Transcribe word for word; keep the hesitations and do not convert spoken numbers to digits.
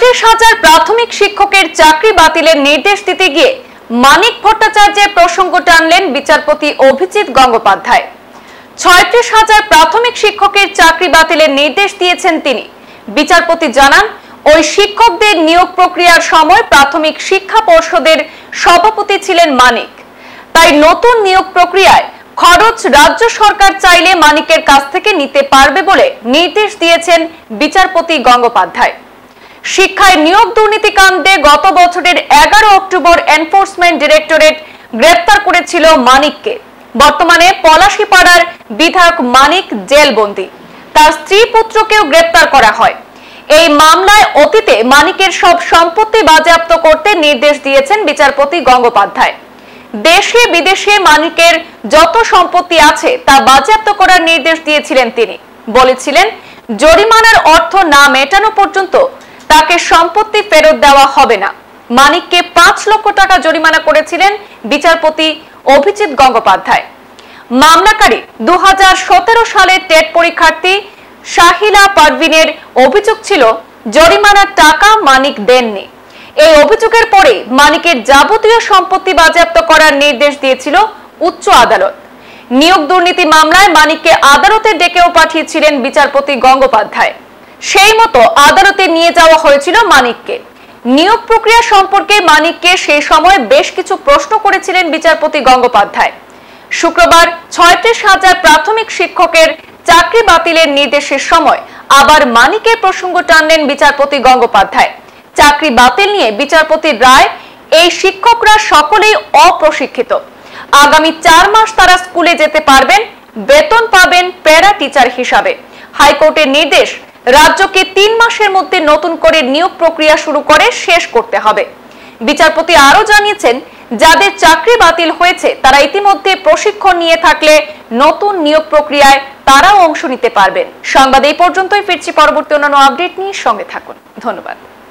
ছয়ত্রিশ হাজার প্রাথমিক শিক্ষকের চাকরি বাতিলের নির্দেশ দিতে গিয়ে মানিক ভট্টাচার্যের প্রসঙ্গ টানলেন বিচারপতি অভিজিৎ গঙ্গোপাধ্যায়। ছয়ত্রিশ হাজার প্রাথমিক শিক্ষকের চাকরি বাতিলের নির্দেশ দিয়েছেন তিনি। বিচারপতি জানান, ওই শিক্ষকদের নিয়োগ প্রক্রিয়ার সময় প্রাথমিক শিক্ষা পর্ষদের সভাপতি ছিলেন মানিক। তাই নতুন নিয়োগ প্রক্রিয়ায় খরচ রাজ্য সরকার চাইলে মানিকের কাছ থেকে নিতে পারবে বলে নির্দেশ দিয়েছেন বিচারপতি গঙ্গোপাধ্যায়। শিক্ষায় নিয়োগ দুর্নীতি কাণ্ডে গত বছরের এগারো অক্টোবর এনফোর্সমেন্ট ডিরেক্টরেট গ্রেপ্তার করেছিল মানিককে। বর্তমানে পলাশীপাড়ার বিধায়ক মানিক জেলবন্দী। তার স্ত্রী পুত্রকেও গ্রেপ্তার করা হয়। এই মামলায় অতীতে মানিকের সব সম্পত্তি বাজেয়াপ্ত করতে নির্দেশ দিয়েছেন বিচারপতি গঙ্গোপাধ্যায়। দেশে বিদেশে মানিকের যত সম্পত্তি আছে তা বাজেয়াপ্ত করার নির্দেশ দিয়েছিলেন তিনি। বলেছিলেন, জরিমানার অর্থ না মেটানো পর্যন্ত তাকে সম্পত্তি ফেরত দেওয়া হবে না। মানিককে পাঁচ লক্ষ টাকা জরিমানা করেছিলেন বিচারপতি অভিজিৎ গঙ্গোপাধ্যায়। মামলাকারী দু হাজার সতেরো সালের টেট পরীক্ষার্থী শাহিলা পারভিনের অভিযোগ ছিল জরিমানার টাকা মানিক দেননি। এই অভিযোগের পরে মানিকের যাবতীয় সম্পত্তি বাজেয়াপ্ত করার নির্দেশ দিয়েছিল উচ্চ আদালত। নিয়োগ দুর্নীতি মামলায় মানিককে আদালতে ডেকেও পাঠিয়েছিলেন বিচারপতি গঙ্গোপাধ্যায়। সেই মতো আদালতে নিয়ে যাওয়া হয়েছিল মানিককে। নিয়োগ প্রক্রিয়া সম্পর্কে মানিককে সেই সময় বেশ কিছু প্রশ্ন করেছিলেন বিচারপতি গঙ্গোপাধ্যায়। শুক্রবার ছয়ত্রিশ হাজার প্রাথমিক শিক্ষকের চাকরি বাতিলের নির্দেশের সময় আবার মানিকের প্রসঙ্গ টানলেন বিচারপতি গঙ্গোপাধ্যায়। চাকরি বাতিল নিয়ে বিচারপতির রায়, এই শিক্ষকরা সকলেই অপ্রশিক্ষিত। আগামী চার মাস তারা স্কুলে যেতে পারবেন, বেতন পাবেন প্যারা টিচার হিসাবে। হাইকোর্টের নির্দেশ, রাজ্যকে তিন মাসের মধ্যে নতুন করে নিয়োগ প্রক্রিয়া শুরু করে শেষ করতে হবে। বিচারপতি আরো জানিয়েছেন, যাদের চাকরি বাতিল হয়েছে তারা ইতিমধ্যে প্রশিক্ষণ নিয়ে থাকলে নতুন নিয়োগ প্রক্রিয়ায় তারাও অংশ নিতে পারবেন। সংবাদ এই পর্যন্তই। ফিরছি পরবর্তী অন্যান্য আপডেট নিয়ে, সঙ্গে থাকুন। ধন্যবাদ।